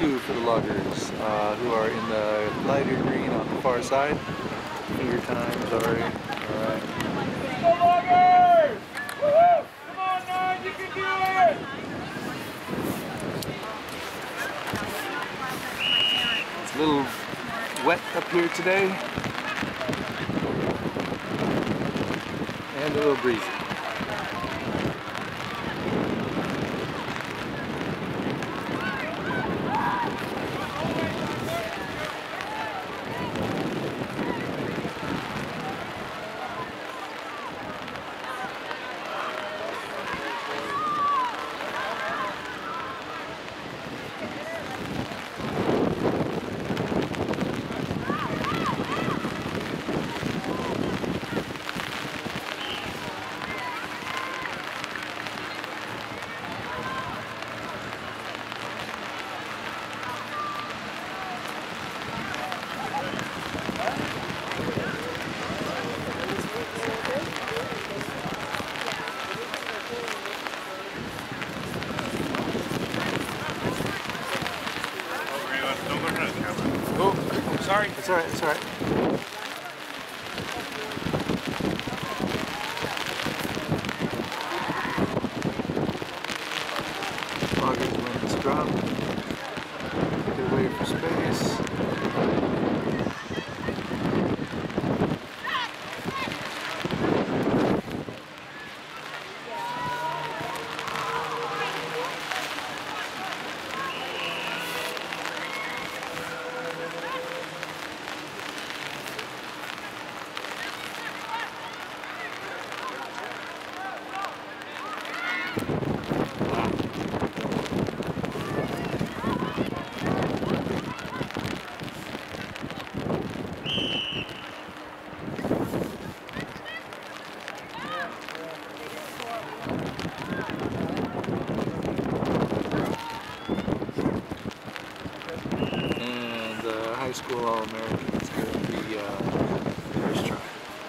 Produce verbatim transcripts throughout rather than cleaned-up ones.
two for the Loggers, uh, who are in the lighter green on the far side. Finger time, sorry. Alright. Go Loggers! Woo-hoo! Come on, Nine, you can do it! It's a little wet up here today. And a little breezy. Oh, sorry. It's alright, it's alright. Loggers win the scrum. Get away for space. And uh, high school All-Americans get the uh, first try.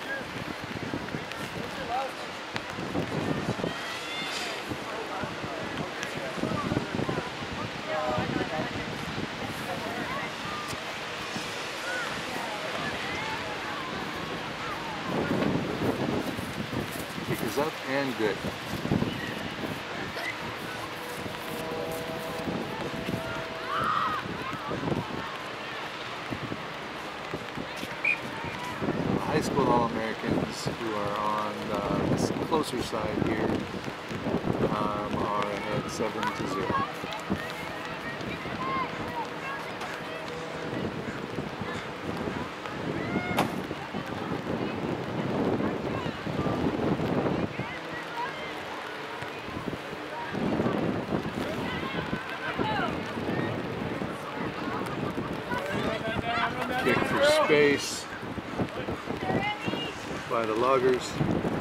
Kick is up and good. High school All-Americans who are on uh, this closer side here um, are ahead seven to zero. Kick for space by the Loggers.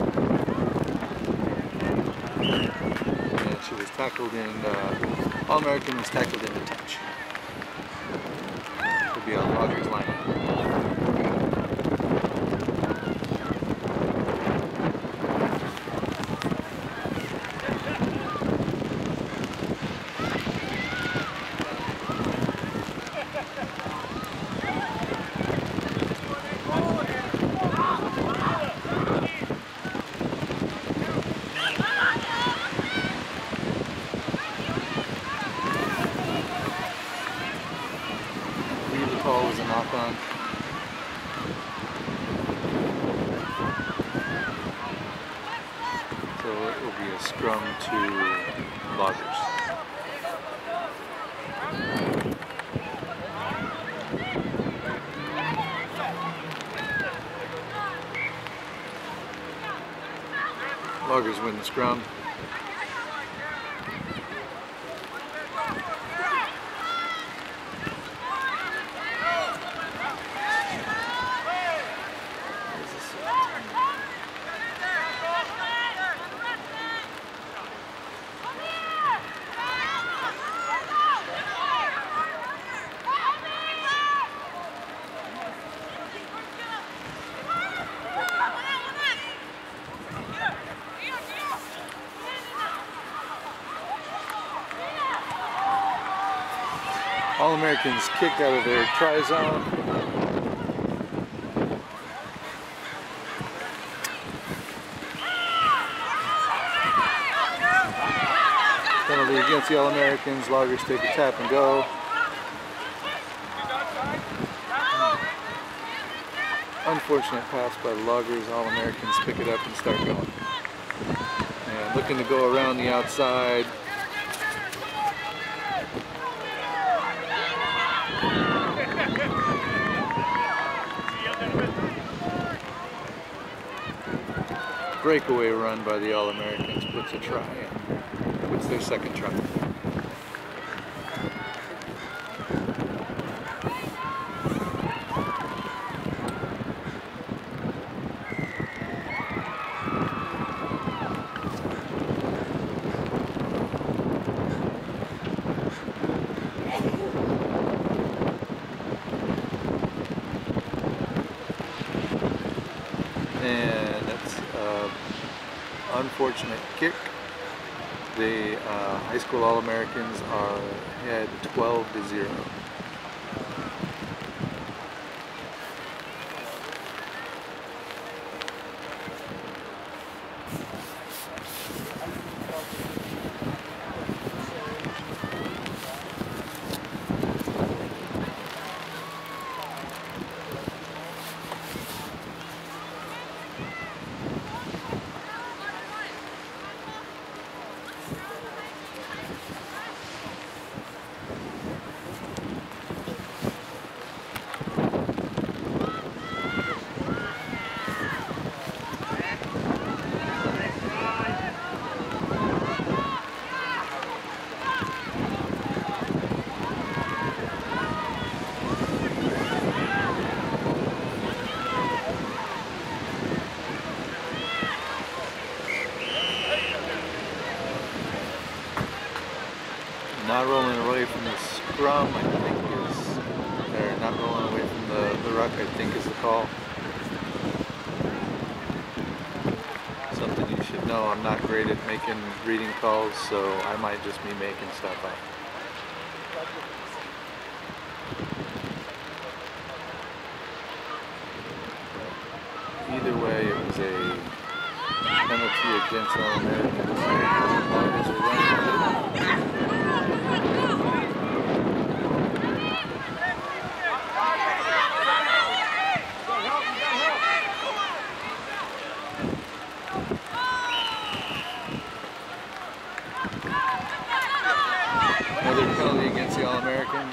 And she was tackled in, uh, All-American was tackled into touch. Could be on Loggers lineup. Call was a knock-on. So it will be a scrum to Loggers. Loggers win the scrum. All-Americans kick out of their try zone. Penalty against the All-Americans. Loggers take a tap and go. Unfortunate pass by the Loggers. All-Americans pick it up and start going. And looking to go around the outside. Breakaway run by the All-Americans puts a try in. Puts their second try. And that's an unfortunate kick. The uh, high school All-Americans are ahead twelve to zero. Not rolling away from the scrum, I think is, or not rolling away from the, the ruck, I think is the call. Something you should know, I'm not great at making reading calls, so I might just be making stuff up. Either way, it was a penalty against All-Americans. Loggers are running with it. Another penalty against the All-Americans.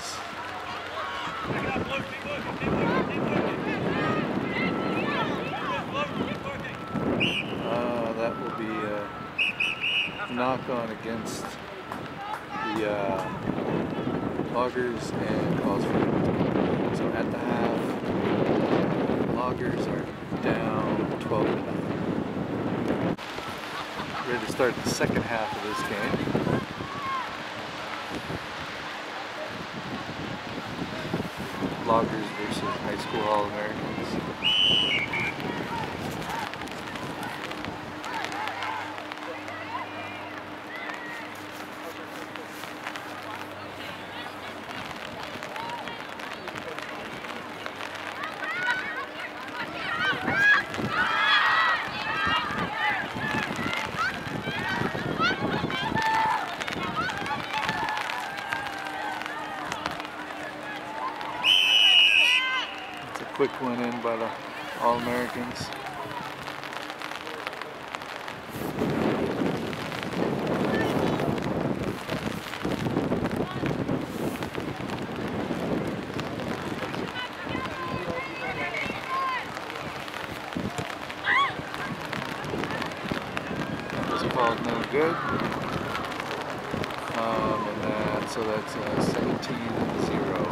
Uh, that will be a knock-on against the uh, Loggers and calls for it. So at the half, Loggers are down twelve to nothing. Ready to start the second half of this game. Loggers versus high school All-Americans. Quick one in by the All-Americans. That was called no good. Um, and that, so that's uh, seventeen zero.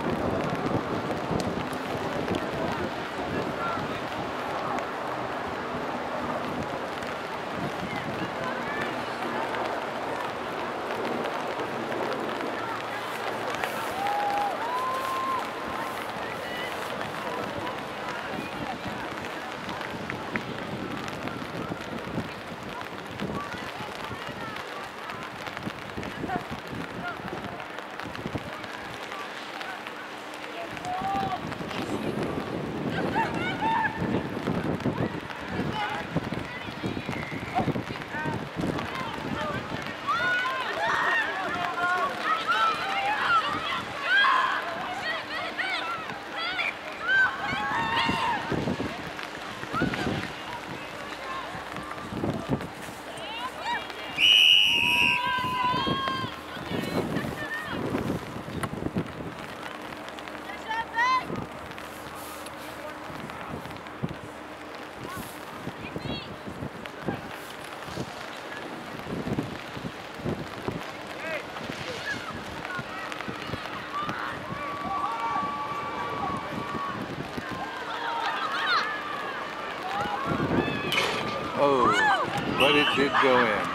did go in.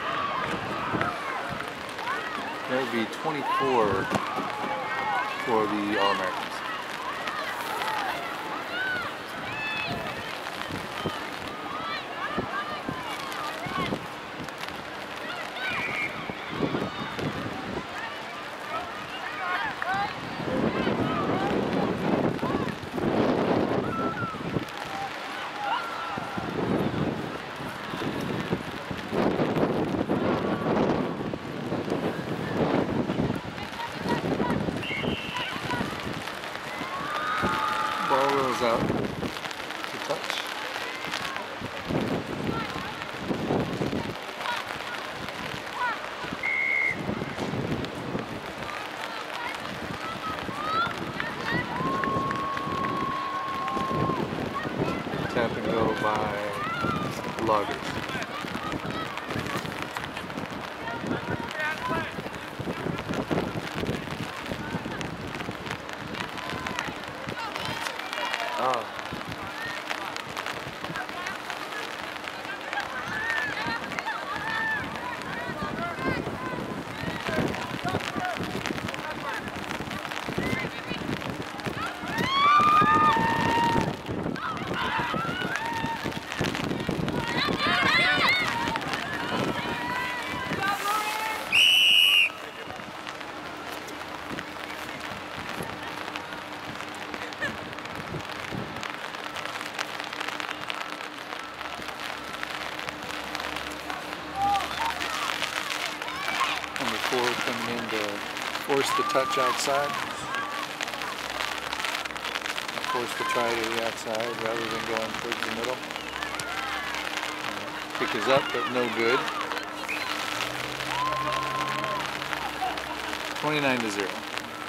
That would be twenty-four for the All-Americans. Ball rolls out to touch. Tap and go by Loggers. Oh. Number four coming in to force the touch outside. Force the try to the outside rather than going towards the middle. Kick is up, but no good. twenty-nine to zero.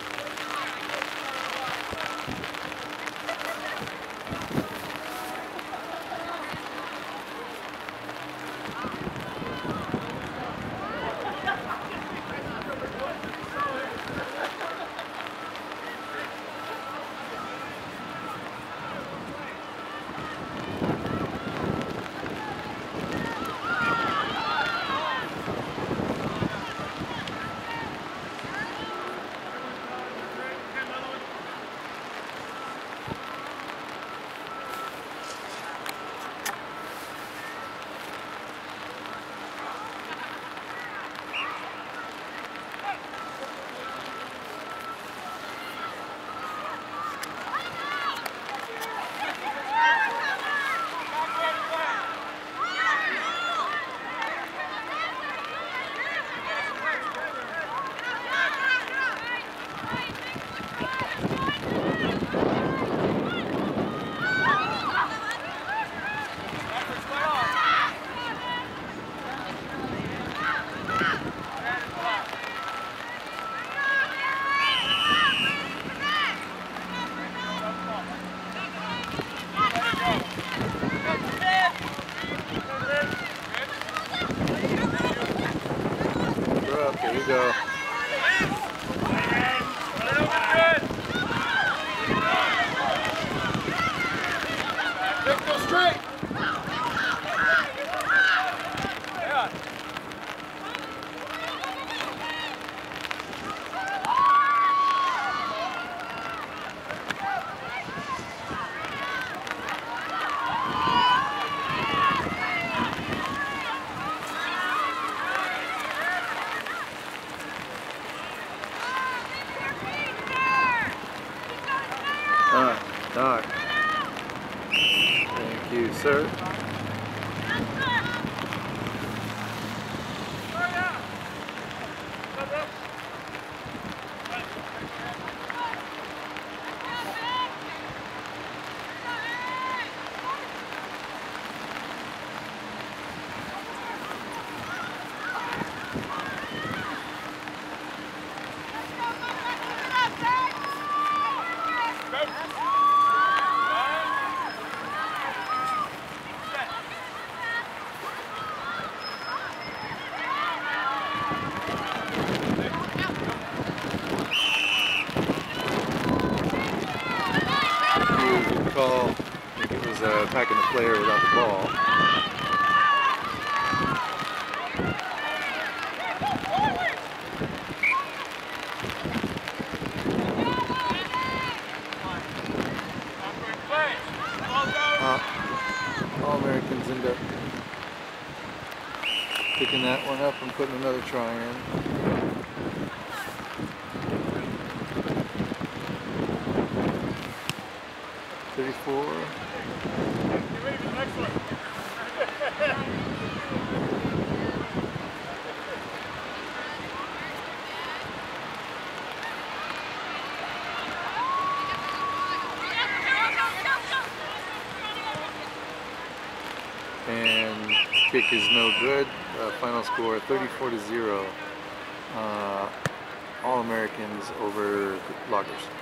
Here we go. Let's go straight. Yeah. Ah, Doc. Thank you, sir. Call. I think it was uh, attacking the player without the ball. Picking that one up and putting another try in. thirty-four. Get ready for the next one. And kick is no good. Uh, final score thirty-four to zero. Uh, All Americans over Loggers.